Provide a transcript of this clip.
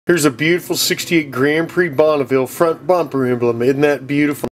Here's a beautiful 68 Grand Prix Bonneville front bumper emblem. Isn't that beautiful?